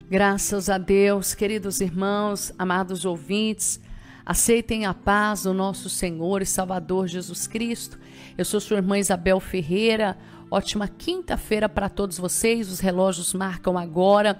Graças a Deus, queridos irmãos, amados ouvintes, aceitem a paz do nosso Senhor e Salvador Jesus Cristo. Eu sou sua irmã Isabel Ferreira. Ótima quinta-feira para todos vocês. Os relógios marcam agora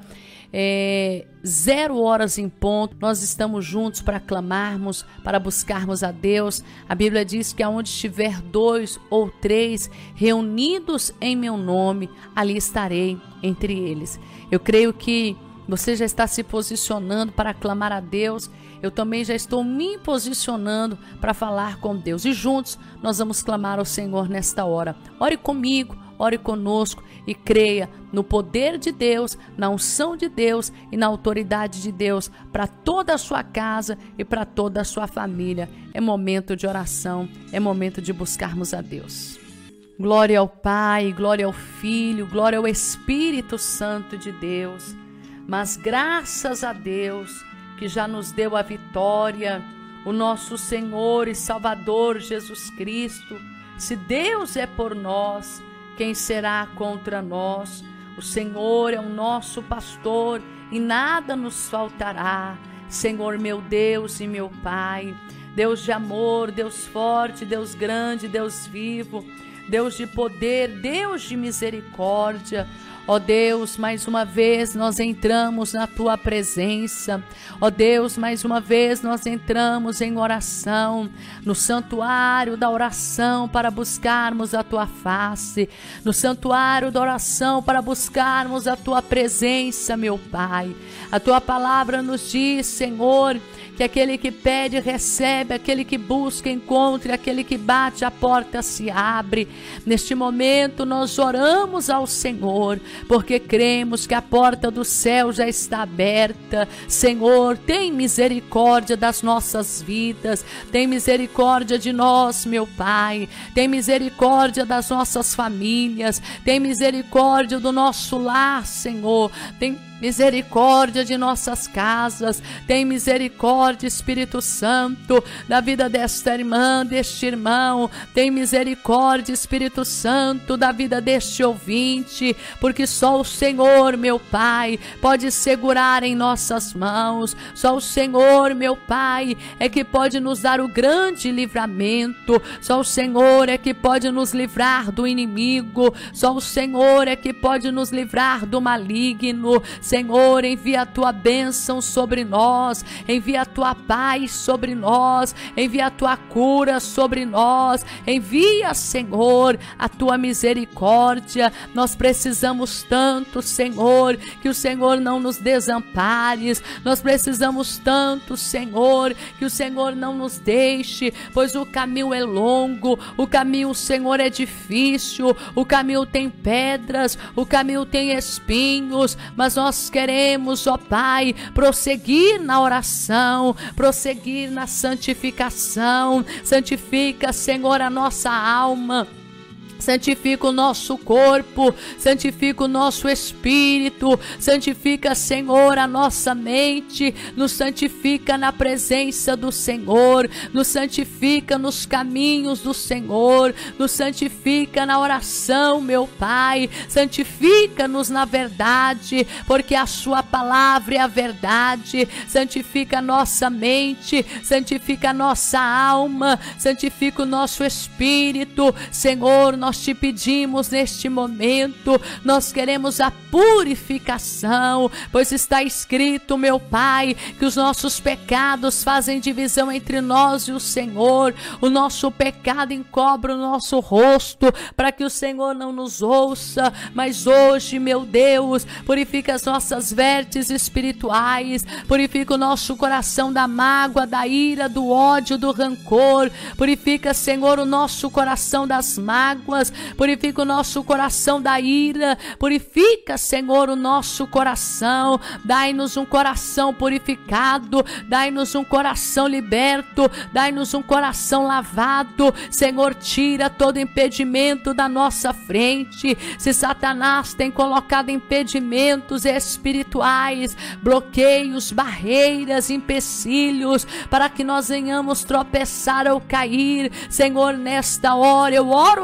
0 horas em ponto. Nós estamos juntos para clamarmos, para buscarmos a Deus. A Bíblia diz que aonde estiver 2 ou 3 reunidos em meu nome, ali estarei entre eles. Eu creio que você já está se posicionando para clamar a Deus. Eu também já estou me posicionando para falar com Deus. E juntos nós vamos clamar ao Senhor nesta hora. Ore comigo, ore conosco e creia no poder de Deus, na unção de Deus e na autoridade de Deus para toda a sua casa e para toda a sua família. É momento de oração, é momento de buscarmos a Deus. Glória ao Pai, glória ao Filho, glória ao Espírito Santo de Deus. Mas graças a Deus que já nos deu a vitória, o nosso Senhor e Salvador Jesus Cristo. Se Deus é por nós, quem será contra nós? O Senhor é o nosso pastor e nada nos faltará. Senhor meu Deus e meu Pai, Deus de amor, Deus forte, Deus grande, Deus vivo, Deus de poder, Deus de misericórdia. Ó Deus, mais uma vez nós entramos na Tua presença. Ó Deus, mais uma vez nós entramos em oração, no santuário da oração para buscarmos a Tua face, no santuário da oração para buscarmos a Tua presença, meu Pai. A Tua palavra nos diz, Senhor, que aquele que pede recebe, aquele que busca encontra, aquele que bate a porta se abre. Neste momento nós oramos ao Senhor, porque cremos que a porta do céu já está aberta. Senhor, tem misericórdia das nossas vidas, tem misericórdia de nós, meu Pai, tem misericórdia das nossas famílias, tem misericórdia do nosso lar, Senhor, tem misericórdia de nossas casas, tem misericórdia, Espírito Santo, da vida desta irmã, deste irmão, tem misericórdia, Espírito Santo, da vida deste ouvinte, porque só o Senhor, meu Pai, pode segurar em nossas mãos, só o Senhor, meu Pai, é que pode nos dar o grande livramento, só o Senhor é que pode nos livrar do inimigo, só o Senhor é que pode nos livrar do maligno. Senhor, envia a Tua bênção sobre nós, envia a Tua paz sobre nós, envia a Tua cura sobre nós, envia, Senhor, a Tua misericórdia. Nós precisamos tanto, Senhor, que o Senhor não nos desampares, nós precisamos tanto, Senhor, que o Senhor não nos deixe, pois o caminho é longo, o caminho, Senhor, é difícil, o caminho tem pedras, o caminho tem espinhos, mas nós queremos, ó Pai, prosseguir na oração, prosseguir na santificação. Santifica, Senhor, a nossa alma, santifica o nosso corpo, santifica o nosso espírito, santifica, Senhor, a nossa mente, nos santifica na presença do Senhor, nos santifica nos caminhos do Senhor, nos santifica na oração, meu Pai, santifica-nos na verdade, porque a Sua palavra é a verdade. Santifica a nossa mente, santifica a nossa alma, santifica o nosso espírito, Senhor. Nós Te pedimos neste momento, nós queremos a purificação, pois está escrito, meu Pai, que os nossos pecados fazem divisão entre nós e o Senhor. O nosso pecado encobre o nosso rosto, para que o Senhor não nos ouça. Mas hoje, meu Deus, purifica as nossas vestes espirituais, purifica o nosso coração da mágoa, da ira, do ódio, do rancor. Purifica, Senhor, o nosso coração das mágoas, purifica o nosso coração da ira, purifica, Senhor, o nosso coração. Dai-nos um coração purificado, dai-nos um coração liberto, dai-nos um coração lavado. Senhor, tira todo impedimento da nossa frente. Se Satanás tem colocado impedimentos espirituais, bloqueios, barreiras, empecilhos, para que nós venhamos tropeçar ou cair, Senhor, nesta hora eu oro a Ti,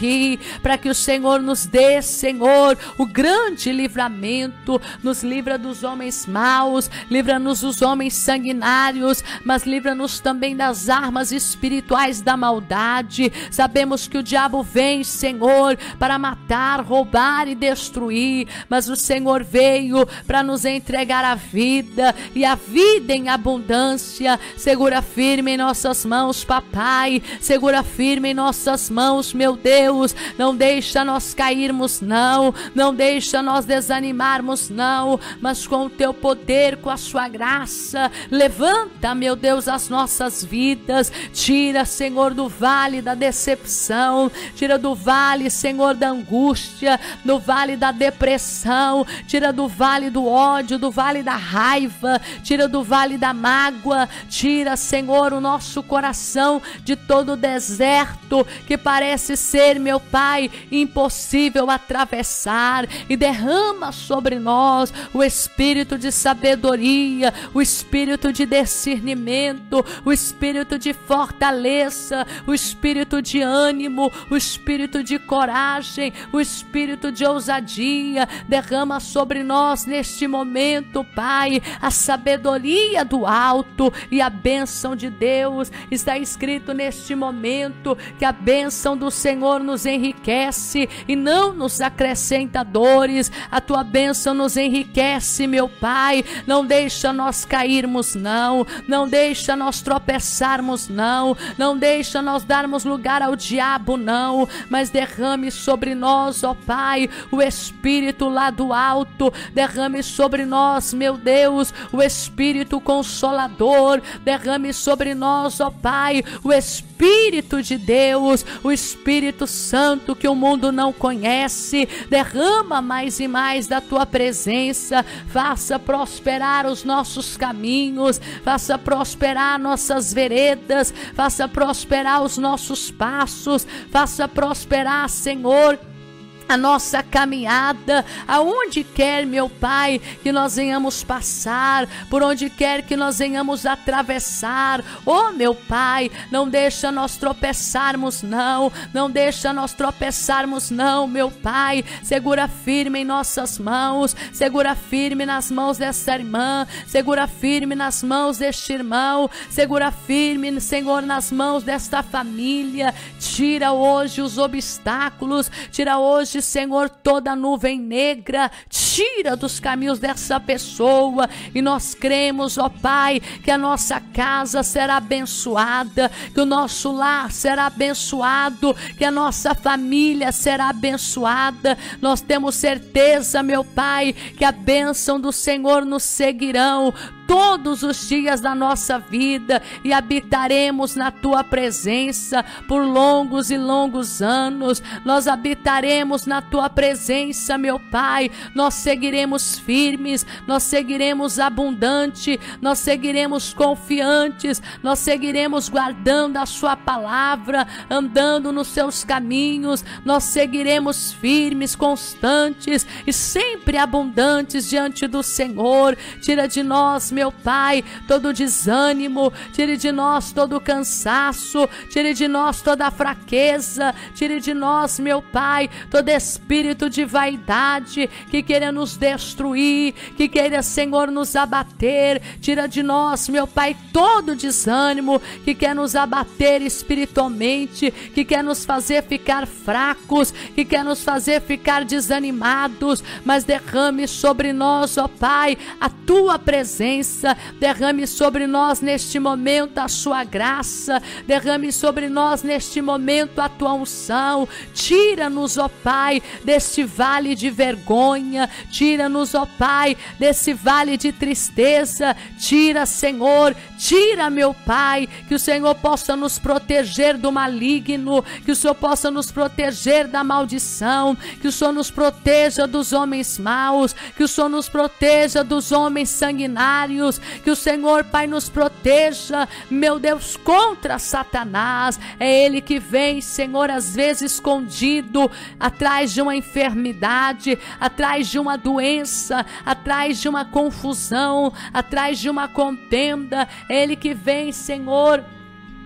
aqui, para que o Senhor nos dê, Senhor, o grande livramento. Nos livra dos homens maus, livra-nos dos homens sanguinários, mas livra-nos também das armas espirituais da maldade. Sabemos que o diabo vem, Senhor, para matar, roubar e destruir, mas o Senhor veio para nos entregar a vida, e a vida em abundância. Segura firme em nossas mãos, papai, segura firme em nossas mãos, meu Deus. Não deixa nós cairmos, não deixa nós desanimarmos, não, mas com o teu poder, com a sua graça, levanta, meu Deus, as nossas vidas. Tira, Senhor, do vale da decepção, tira do vale, Senhor, da angústia, do vale da depressão, tira do vale do ódio, do vale da raiva, tira do vale da mágoa. Tira, Senhor, o nosso coração de todo o deserto que parece ser, meu Pai, impossível atravessar, e derrama sobre nós o espírito de sabedoria, o espírito de discernimento, o espírito de fortaleza, o espírito de ânimo, o espírito de coragem, o espírito de ousadia. Derrama sobre nós neste momento, Pai, a sabedoria do alto e a bênção de Deus. Está escrito neste momento que a bênção do Senhor nos enriquece e não nos acrescenta dores. A tua bênção nos enriquece, meu Pai. Não deixa nós cairmos, não deixa nós tropeçarmos, não deixa nós darmos lugar ao diabo, não, mas derrame sobre nós, ó Pai, o Espírito lá do alto. Derrame sobre nós, meu Deus, o Espírito Consolador. Derrame sobre nós, ó Pai, o Espírito de Deus, o Espírito Santo que o mundo não conhece. Derrama mais e mais da tua presença. Faça prosperar os nossos caminhos, faça prosperar nossas veredas, faça prosperar os nossos passos, faça prosperar, Senhor, a nossa caminhada, aonde quer, meu Pai, que nós venhamos passar, por onde quer que nós venhamos atravessar, oh meu Pai, não deixa nós tropeçarmos, não deixa nós tropeçarmos, meu Pai. Segura firme em nossas mãos, segura firme nas mãos dessa irmã, segura firme nas mãos deste irmão, segura firme, Senhor, nas mãos desta família. Tira hoje os obstáculos, tira hoje, Senhor, toda a nuvem negra, tira dos caminhos dessa pessoa, e nós cremos, ó Pai, que a nossa casa será abençoada, que o nosso lar será abençoado, que a nossa família será abençoada. Nós temos certeza, meu Pai, que a bênção do Senhor nos seguirão todos os dias da nossa vida, e habitaremos na tua presença por longos e longos anos. Nós habitaremos na tua presença, meu Pai. Nós seguiremos firmes, nós seguiremos abundante, nós seguiremos confiantes, nós seguiremos guardando a sua palavra, andando nos seus caminhos. Nós seguiremos firmes, constantes e sempre abundantes diante do Senhor. Tira de nós, meu Pai, todo desânimo, tire de nós todo cansaço, tire de nós toda fraqueza, tire de nós, meu Pai, todo espírito de vaidade que queira nos destruir, que queira, Senhor, nos abater. Tira de nós, meu Pai, todo desânimo que quer nos abater espiritualmente, que quer nos fazer ficar fracos, que quer nos fazer ficar desanimados. Mas derrame sobre nós, ó Pai, a tua presença. Derrame sobre nós neste momento a sua graça, derrame sobre nós neste momento a tua unção. Tira-nos, ó Pai, deste vale de vergonha, tira-nos, ó Pai, desse vale de tristeza. Tira, Senhor, tira, meu Pai, que o Senhor possa nos proteger do maligno, que o Senhor possa nos proteger da maldição, que o Senhor nos proteja dos homens maus, que o Senhor nos proteja dos homens sanguinários, que o Senhor, Pai, nos proteja, meu Deus, contra Satanás. É ele que vem, Senhor, às vezes escondido atrás de uma enfermidade, atrás de uma doença, atrás de uma confusão, atrás de uma contenda. É ele que vem, Senhor,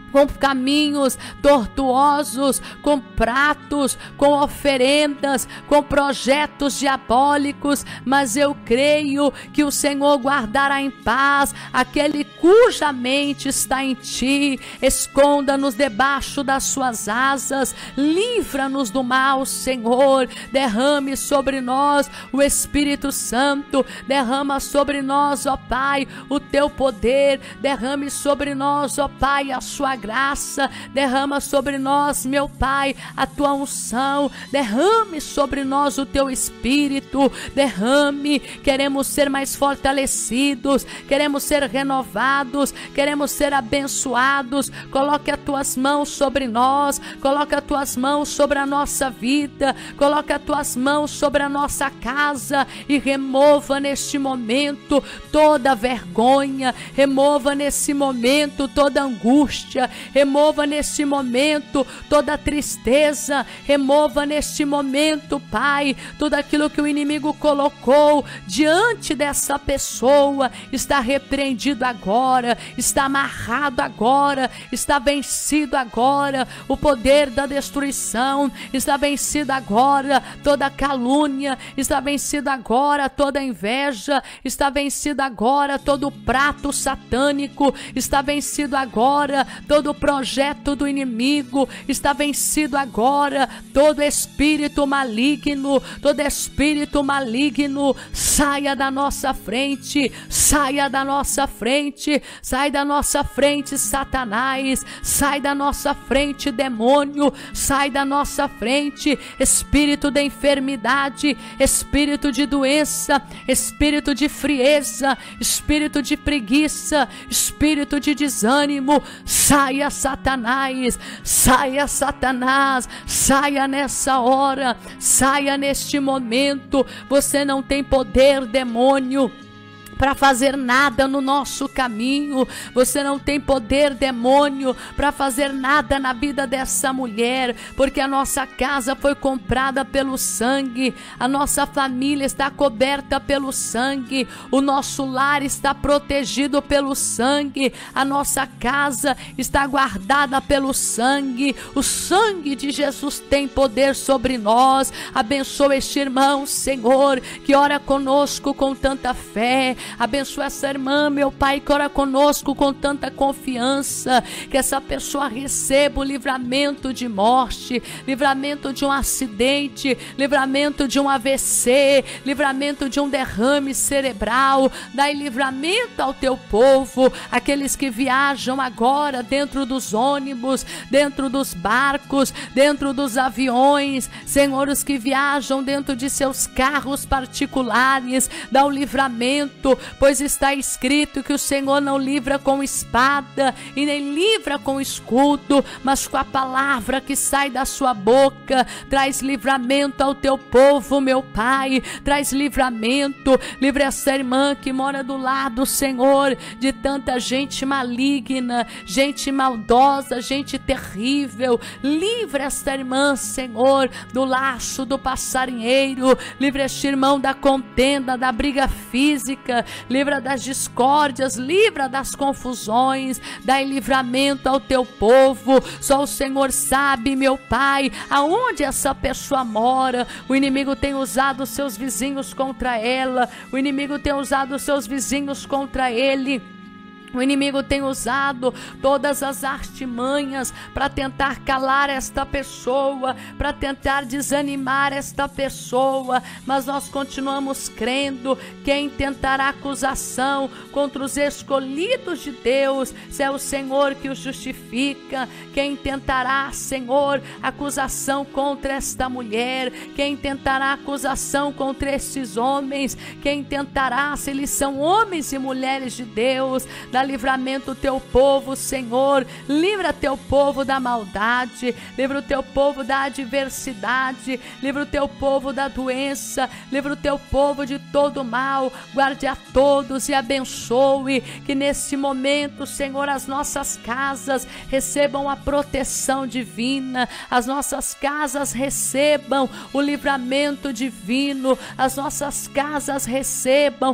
com caminhos tortuosos, com pratos, com oferendas, com projetos diabólicos, mas eu creio que o Senhor guardará em paz aquele cuja mente está em ti. Esconda-nos debaixo das suas asas, livra-nos do mal, Senhor. Derrame sobre nós o Espírito Santo, derrama sobre nós, ó Pai, o teu poder, derrame sobre nós, ó Pai, a sua graça, derrama sobre nós, meu Pai, a tua unção, derrame sobre nós o teu Espírito, derrame. Queremos ser mais fortalecidos, queremos ser renovados, queremos ser abençoados. Coloque as tuas mãos sobre nós, coloque as tuas mãos sobre a nossa vida, coloque as tuas mãos sobre a nossa casa e remova neste momento toda vergonha, remova nesse momento toda angústia, remova neste momento toda tristeza, remova neste momento, Pai, tudo aquilo que o inimigo colocou diante dessa pessoa. Está repreendido agora, está amarrado agora, está vencido agora o poder da destruição, está vencido agora toda calúnia, está vencido agora toda inveja, está vencido agora todo prato satânico, está vencido agora todo projeto do inimigo, está vencido agora todo espírito maligno, todo espírito maligno. Saia da nossa frente, saia da nossa frente, sai da nossa frente, Satanás, sai da nossa frente, demônio, sai da nossa frente, espírito de enfermidade, espírito de doença, espírito de frieza, espírito de preguiça, espírito de desânimo. Saia, Satanás, saia, Satanás, saia nessa hora, saia neste momento. Você não tem poder, demônio, para fazer nada no nosso caminho. Você não tem poder, demônio, para fazer nada na vida dessa mulher, porque a nossa casa foi comprada pelo sangue, a nossa família está coberta pelo sangue, o nosso lar está protegido pelo sangue, a nossa casa está guardada pelo sangue. O sangue de Jesus tem poder sobre nós. Abençoa este irmão, Senhor, que ora conosco com tanta fé. Abençoa essa irmã, meu Pai, que ora conosco com tanta confiança, que essa pessoa receba o livramento de morte, livramento de um acidente, livramento de um AVC, livramento de um derrame cerebral. Dai livramento ao teu povo, aqueles que viajam agora dentro dos ônibus, dentro dos barcos, dentro dos aviões, Senhor, os que viajam dentro de seus carros particulares. Dá o livramento, pois está escrito que o Senhor não livra com espada e nem livra com escudo, mas com a palavra que sai da sua boca. Traz livramento ao teu povo, meu Pai, traz livramento. Livra essa irmã que mora do lado, Senhor, de tanta gente maligna, gente maldosa, gente terrível. Livra esta irmã, Senhor, do laço do passarinheiro. Livra este irmão da contenda, da briga física. Livra das discórdias, livra das confusões. Dai livramento ao teu povo. Só o Senhor sabe, meu Pai, aonde essa pessoa mora. O inimigo tem usado seus vizinhos contra ela, o inimigo tem usado seus vizinhos contra ele. O inimigo tem usado todas as artimanhas para tentar calar esta pessoa, para tentar desanimar esta pessoa, mas nós continuamos crendo. Quem tentará acusação contra os escolhidos de Deus, se é o Senhor que os justifica. Quem tentará, Senhor, acusação contra esta mulher? Quem tentará acusação contra estes homens? Quem tentará, se eles são homens e mulheres de Deus? Dá livramento o teu povo, Senhor. Livra teu povo da maldade, livra o teu povo da adversidade, livra o teu povo da doença, livra o teu povo de todo mal. Guarde a todos e abençoe. Que nesse momento, Senhor, as nossas casas recebam a proteção divina, as nossas casas recebam o livramento divino, as nossas casas recebam a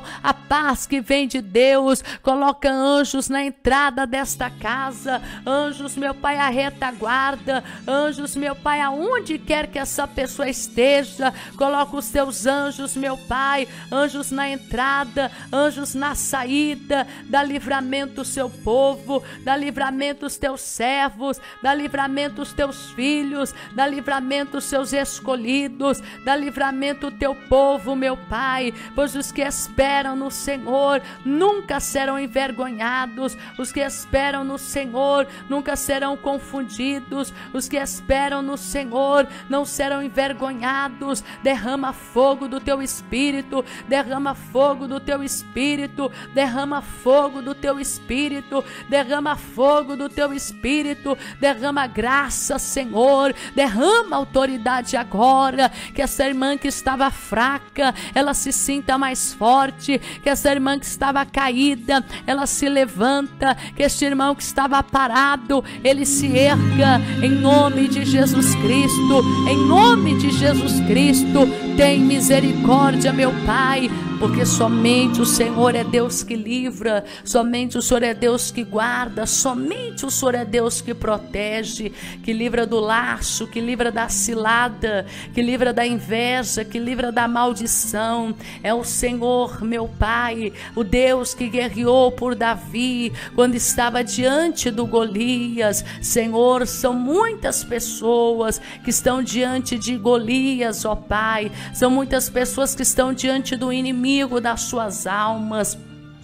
paz que vem de Deus. Coloca anjos na entrada desta casa, anjos, meu Pai, à retaguarda, anjos, meu Pai, aonde quer que essa pessoa esteja, coloca os teus anjos, meu Pai, anjos na entrada, anjos na saída, dá livramento ao seu povo, dá livramento aos teus servos, dá livramento aos teus filhos, dá livramento aos seus escolhidos, dá livramento ao teu povo, meu Pai, pois os que esperam no Senhor nunca serão envergonhados, os que esperam no Senhor nunca serão confundidos, os que esperam no Senhor não serão envergonhados. Derrama fogo do teu Espírito, derrama fogo do teu Espírito, derrama fogo do teu Espírito, derrama fogo do teu Espírito, derrama graça, Senhor, derrama autoridade agora, que essa irmã que estava fraca, ela se sinta mais forte, que essa irmã que estava caída, ela se levanta, que este irmão que estava parado, ele se erga, em nome de Jesus Cristo, em nome de Jesus Cristo. Tem misericórdia, meu Pai, porque somente o Senhor é Deus que livra, somente o Senhor é Deus que guarda, somente o Senhor é Deus que protege, que livra do laço, que livra da cilada, que livra da inveja, que livra da maldição. É o Senhor, meu Pai, o Deus que guerreou por Davi quando estava diante do Golias. Senhor, são muitas pessoas que estão diante de Golias, ó Pai, são muitas pessoas que estão diante do inimigo das suas almas.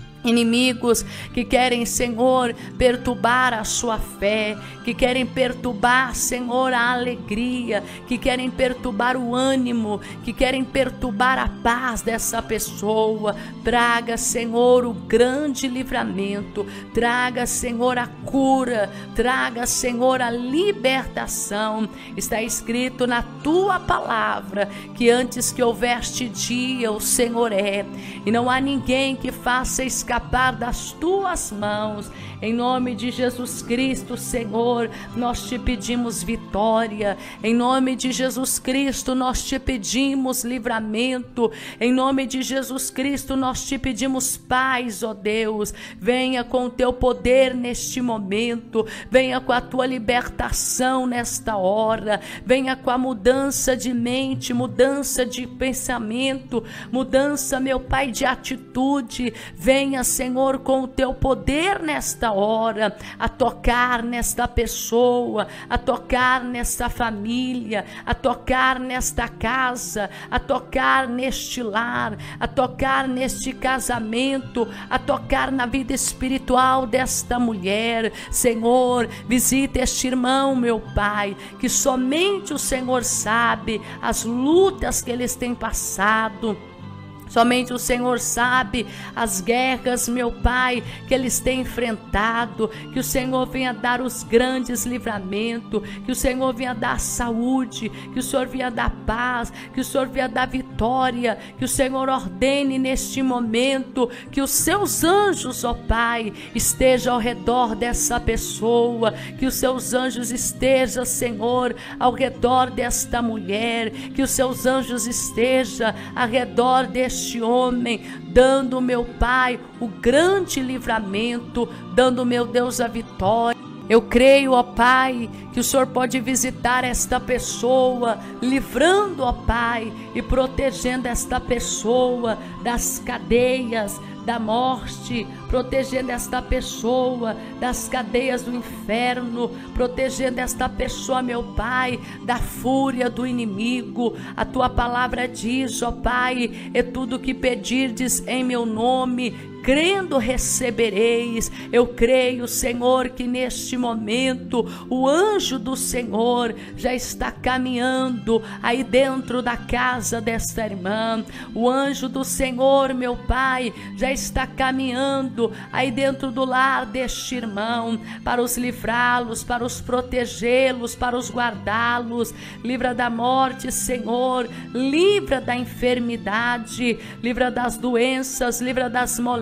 Inimigos que querem, Senhor, perturbar a sua fé, que querem perturbar, Senhor, a alegria, que querem perturbar o ânimo, que querem perturbar a paz dessa pessoa. Traga, Senhor, o grande livramento, traga, Senhor, a cura, traga, Senhor, a libertação. Está escrito na tua palavra que antes que houveste dia, o Senhor é, e não há ninguém que faça escapar das tuas mãos. Em nome de Jesus Cristo, Senhor, nós te pedimos vitória. Em nome de Jesus Cristo, nós te pedimos livramento. Em nome de Jesus Cristo, nós te pedimos paz, ó Deus. Venha com o teu poder neste momento, venha com a tua libertação nesta hora, venha com a mudança de mente, mudança de pensamento, mudança, meu Pai, de atitude. Venha, Senhor, com o teu poder nesta hora, a tocar nesta pessoa, a tocar nesta família, a tocar nesta casa, a tocar neste lar, a tocar neste casamento, a tocar na vida espiritual desta mulher. Senhor, visita este irmão, meu Pai, que somente o Senhor sabe as lutas que eles têm passado. Somente o Senhor sabe as guerras, meu Pai, que eles têm enfrentado. Que o Senhor venha dar os grandes livramentos, que o Senhor venha dar saúde, que o Senhor venha dar paz, que o Senhor venha dar vitória, que o Senhor ordene neste momento que os seus anjos, ó Pai, estejam ao redor dessa pessoa, que os seus anjos estejam, Senhor, ao redor desta mulher, que os seus anjos estejam ao redor deste homem, dando, meu Pai, o grande livramento, dando, meu Deus, a vitória. Eu creio, ó Pai, que o Senhor pode visitar esta pessoa, livrando, ó Pai, e protegendo esta pessoa das cadeias da morte, protegendo esta pessoa das cadeias do inferno, protegendo esta pessoa, meu Pai, da fúria do inimigo. A tua palavra diz, ó Pai, é tudo que pedirdes em meu nome, crendo recebereis. Eu creio, Senhor, que neste momento o anjo do Senhor já está caminhando aí dentro da casa desta irmã. O anjo do Senhor, meu Pai, já está caminhando aí dentro do lar deste irmão, para os livrá-los, para os protegê-los, para os guardá-los. Livra da morte, Senhor, livra da enfermidade, livra das doenças, livra das moléstias,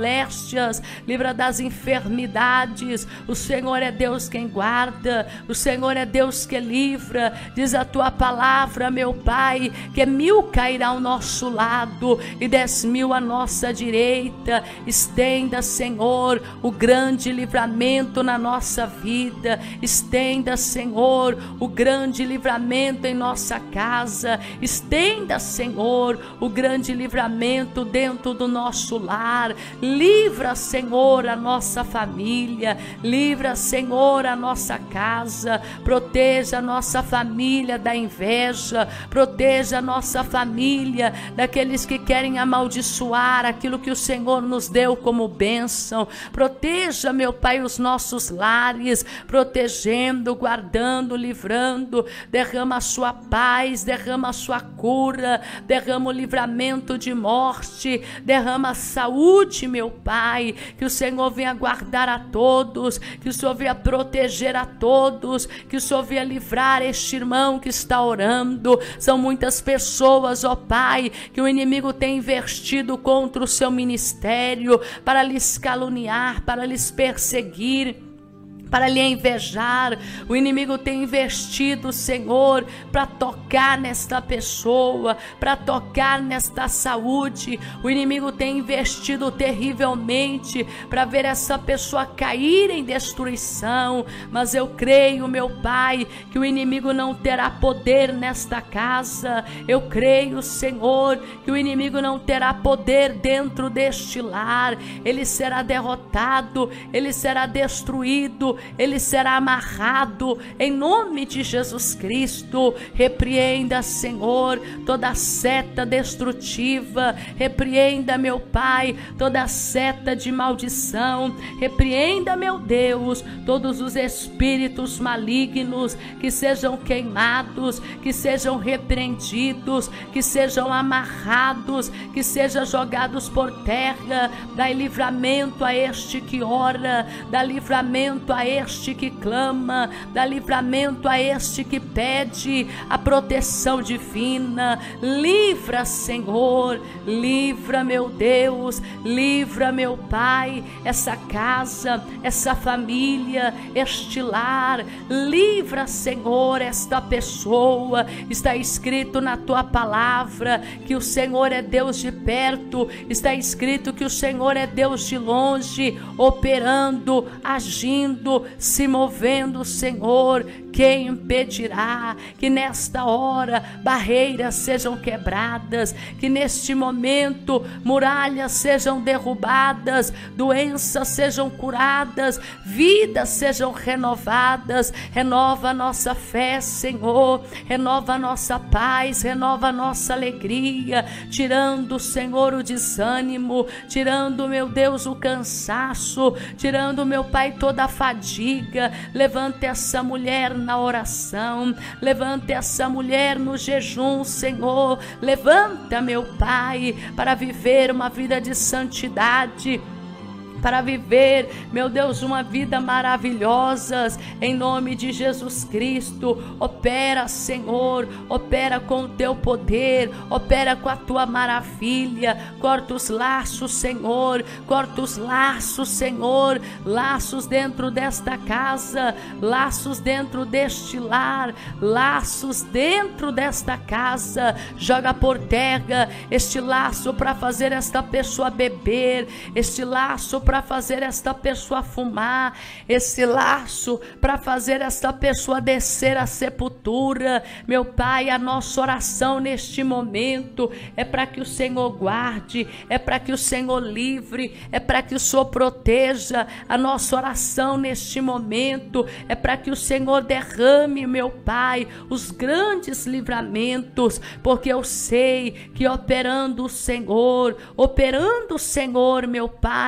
moléstias, livra das enfermidades. O Senhor é Deus quem guarda, o Senhor é Deus que livra. Diz a tua palavra, meu Pai, que 1000 cairá ao nosso lado e 10.000 à nossa direita. Estenda, Senhor, o grande livramento na nossa vida. Estenda, Senhor, o grande livramento em nossa casa. Estenda, Senhor, o grande livramento dentro do nosso lar. Livra, Senhor, a nossa família. Livra, Senhor, a nossa casa. Proteja a nossa família da inveja. Proteja a nossa família daqueles que querem amaldiçoar aquilo que o Senhor nos deu como bênção. Proteja, meu Pai, os nossos lares, protegendo, guardando, livrando. Derrama a sua paz, derrama a sua cura, derrama o livramento de morte, derrama a saúde, meu Pai. Que o Senhor venha guardar a todos, que o Senhor venha proteger a todos, que o Senhor venha livrar este irmão que está orando. São muitas pessoas, ó Pai, que o inimigo tem investido contra o seu ministério para lhes caluniar, para lhes perseguir, para lhe invejar. O inimigo tem investido, Senhor, para tocar nesta pessoa, para tocar nesta saúde. O inimigo tem investido terrivelmente para ver essa pessoa cair em destruição. Mas eu creio, meu Pai, que o inimigo não terá poder nesta casa. Eu creio, Senhor, que o inimigo não terá poder dentro deste lar. Ele será derrotado, ele será destruído, ele será amarrado em nome de Jesus Cristo. Repreenda, Senhor, toda seta destrutiva. Repreenda, meu Pai, toda seta de maldição. Repreenda, meu Deus, todos os espíritos malignos, que sejam queimados, que sejam repreendidos, que sejam amarrados, que sejam jogados por terra. Dá livramento a este que ora, dá livramento a este que clama, dá livramento a este que pede a proteção divina. Livra, Senhor, livra, meu Deus, livra, meu Pai, essa casa, essa família, este lar. Livra, Senhor, esta pessoa. Está escrito na tua palavra que o Senhor é Deus de perto, está escrito que o Senhor é Deus de longe, operando, agindo, se movendo, Senhor. Quem impedirá que nesta hora barreiras sejam quebradas, que neste momento muralhas sejam derrubadas, doenças sejam curadas, vidas sejam renovadas? Renova a nossa fé, Senhor, renova a nossa paz, renova a nossa alegria, tirando, Senhor, o desânimo, tirando, meu Deus, o cansaço, tirando, meu Pai, toda a fadiga. Levanta essa mulher na oração, levanta essa mulher no jejum, Senhor. Levanta, meu Pai, para viver uma vida de santidade, para viver, meu Deus, uma vida maravilhosa, em nome de Jesus Cristo. Opera, Senhor, opera com o teu poder, opera com a tua maravilha. Corta os laços, Senhor, corta os laços, Senhor, laços dentro desta casa, laços dentro deste lar, laços dentro desta casa. Joga por terra este laço para fazer esta pessoa beber, este laço para fazer esta pessoa fumar, esse laço para fazer esta pessoa descer à sepultura. Meu Pai, a nossa oração neste momento é para que o Senhor guarde, é para que o Senhor livre, é para que o Senhor proteja. A nossa oração neste momento é para que o Senhor derrame, meu Pai, os grandes livramentos, porque eu sei que operando o Senhor, meu Pai,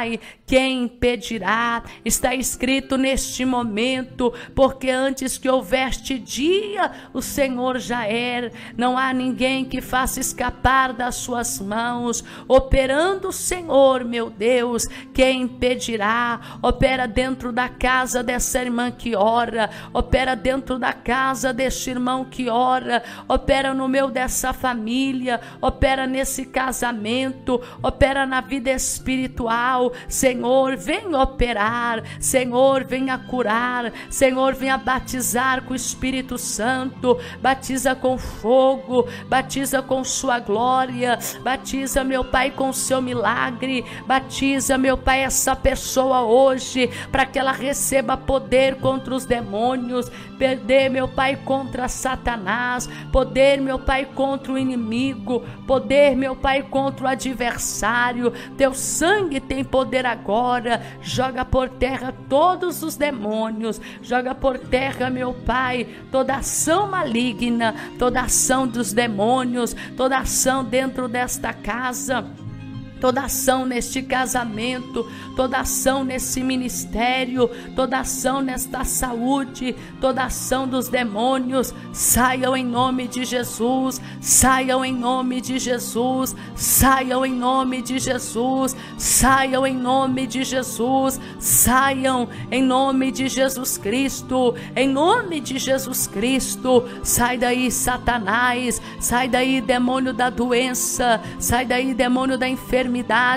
quem impedirá? Está escrito neste momento, porque antes que houvesse dia, o Senhor já era. Não há ninguém que faça escapar das suas mãos. Operando o Senhor, meu Deus, quem impedirá? Opera dentro da casa dessa irmã que ora, opera dentro da casa deste irmão que ora, opera no meio dessa família, opera nesse casamento, opera na vida espiritual. Senhor, vem operar, Senhor, venha curar, Senhor, venha batizar com o Espírito Santo, batiza com fogo, batiza com sua glória, batiza, meu Pai, com o seu milagre, batiza, meu Pai, essa pessoa hoje, para que ela receba poder contra os demônios, poder, meu Pai, contra Satanás, poder, meu Pai, contra o inimigo, poder, meu Pai, contra o adversário. Teu sangue tem poder agora. Joga por terra todos os demônios, joga por terra, meu Pai, toda ação maligna, toda ação dos demônios, toda ação dentro desta casa, toda ação neste casamento, toda ação nesse ministério, toda ação nesta saúde, toda ação dos demônios, saiam em nome de Jesus, saiam em nome de Jesus, saiam em nome de Jesus, saiam em nome de Jesus, saiam em nome de Jesus Cristo, em nome de Jesus Cristo. Sai daí, Satanás, sai daí, demônio da doença, sai daí, demônio da enfermidade,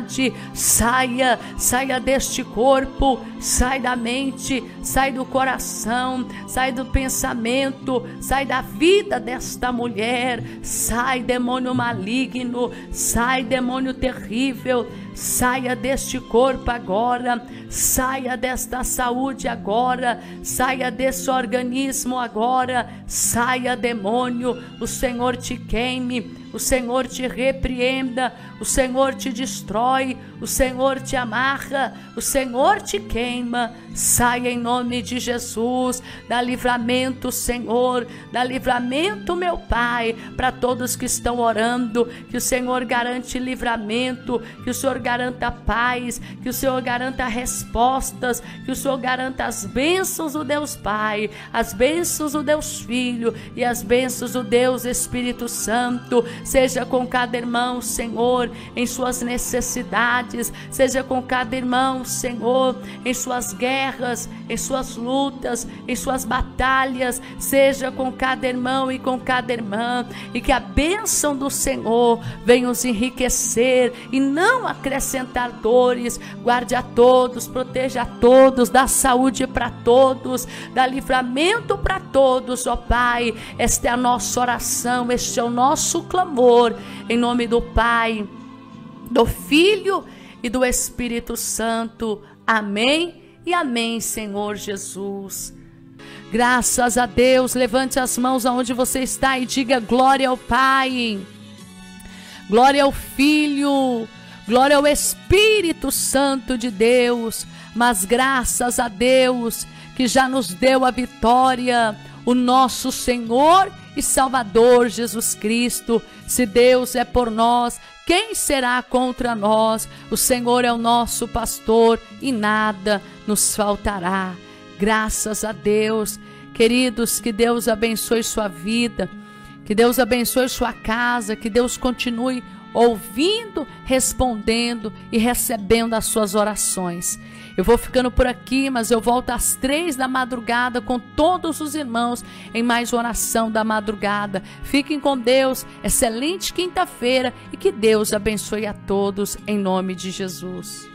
saia, saia deste corpo, sai da mente, sai do coração, sai do pensamento, sai da vida desta mulher, sai, demônio maligno, sai, demônio terrível, saia deste corpo agora, saia desta saúde agora, saia desse organismo agora, saia, demônio. O Senhor te queime, o Senhor te repreenda, o Senhor te destrói, o Senhor te amarra, o Senhor te queima. Saia em nome de Jesus. Dá livramento, Senhor, dá livramento, meu Pai, para todos que estão orando, que o Senhor garante livramento, que o Senhor garanta paz, que o Senhor garanta respostas, que o Senhor garanta as bênçãos do Deus Pai, as bênçãos do Deus Filho e as bênçãos do Deus Espírito Santo. Seja com cada irmão, Senhor, em suas necessidades, seja com cada irmão, Senhor, em suas guerras, em suas lutas, em suas batalhas, seja com cada irmão e com cada irmã, e que a bênção do Senhor venha os enriquecer e não acrescentar dores. Guarde a todos, proteja a todos, dá saúde para todos, dá livramento para todos, ó Pai. Esta é a nossa oração, este é o nosso clamor, em nome do Pai, do Filho e do Espírito Santo. Amém e amém, Senhor Jesus. Graças a Deus. Levante as mãos aonde você está e diga glória ao Pai, glória ao Filho, glória ao Espírito Santo de Deus. Mas graças a Deus que já nos deu a vitória, o nosso Senhor e Salvador Jesus Cristo. Se Deus é por nós, quem será contra nós? O Senhor é o nosso pastor e nada nos faltará. Graças a Deus. Queridos, que Deus abençoe sua vida, que Deus abençoe sua casa, que Deus continue ouvindo, respondendo e recebendo as suas orações. Eu vou ficando por aqui, mas eu volto às 3 da madrugada com todos os irmãos em mais uma oração da madrugada. Fiquem com Deus, excelente quinta-feira e que Deus abençoe a todos em nome de Jesus.